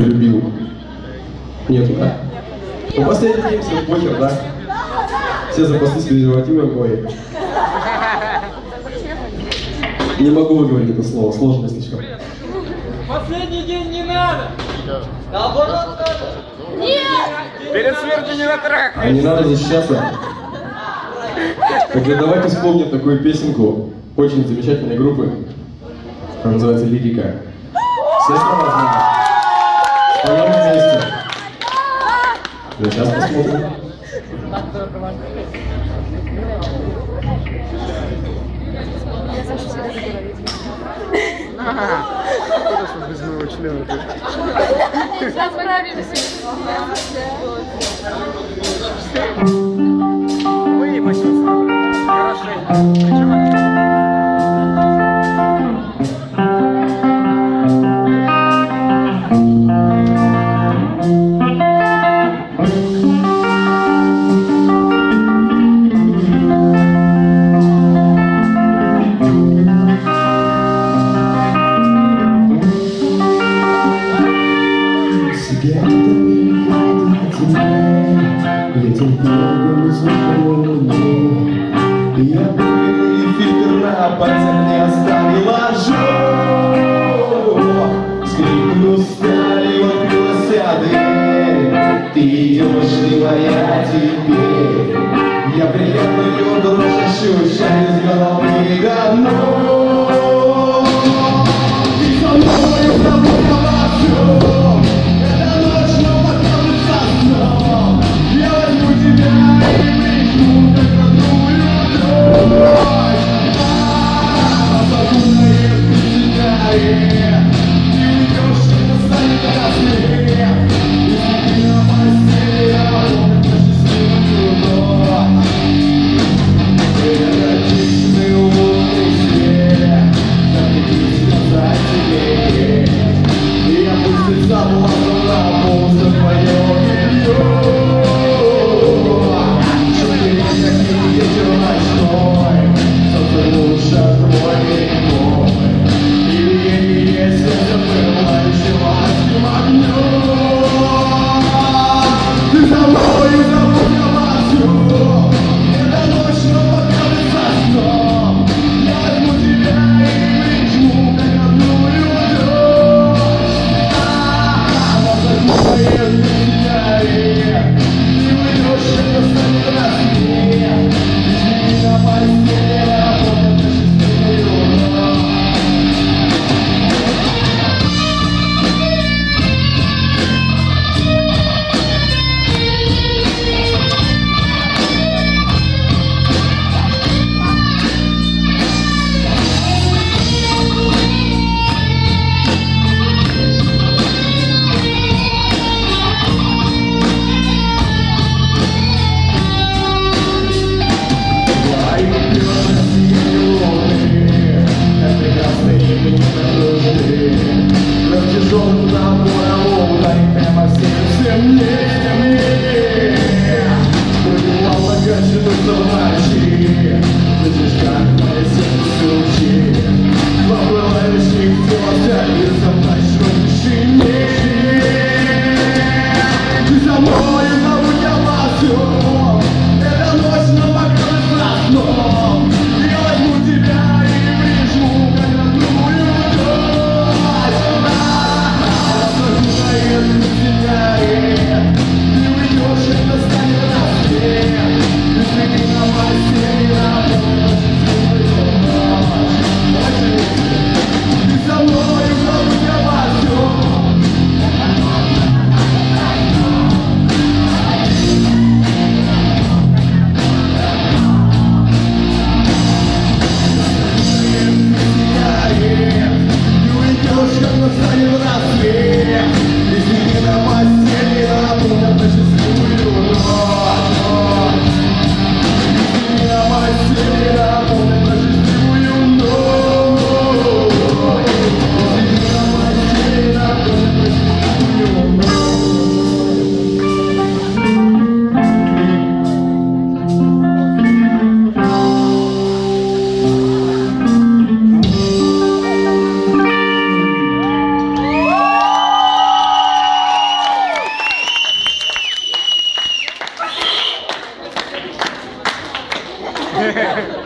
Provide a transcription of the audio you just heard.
любил. Нету, да? Ну, последний день все похер, да? Все запаслись презервативом, ой. Не могу выговорить это слово, сложно слишком. Последний день не надо! Наоборот надо! Нет! Перед смертью не натрахай! А не надо защищаться. Тогда давайте вспомним такую песенку очень замечательной группы. Она называется «Лирика». Все слова знают. Споем вместе. Да, сейчас посмотрим. Куда же без моего члена? Сейчас справимся. Выебать хорошо. Причем... Я пыльный фильтр на пальцах не оставила жжёт. Скрипнув сталью, открылась дверь. Ты идешь, не моя теперь. Я приятную дрожь ощущаю с головы до ног. Ты со мной забыла во всем. Эта ночь снова кажется сном. Я возьму тебя и прижму, как родную дочь. Посаду на ветку сигары. Ты уйдешь, что станет краснее. Если ты на постели, я помню про счастливую ночь. Эротичный лунный свет запретит сказать тебе. И опустится влажно на пол за твое белье. Вечер ночной, солнце лучше твой мой. И если запылающим адским огнем. Ты за мною забудь обо всем. Эта ночь снова кажется сном. Я возьму тебя и прижму, как родную дочь. Посаду на ветку сигары. Ты уйдешь, это станет краснее. На постели, я помню про счастливую ночь. Тяжелым напором ударит прямо в сердце мне. Пробивал накачанную в ночи. Слышишь, как мое сердце стучит. Поплывающих тело в ночной тишине. Ты за мной забудь обо всем. Эта ночь снова кажется сном. Я возьму тебя и прижму, как родную дочь. Ты уйдешь, это станет рассвет. Если ты на постели, я помню счастливую ночь. Ты со мной забудь обо всем. Ты уйдешь, это станет рассвет. Если ты на Ха-ха-ха.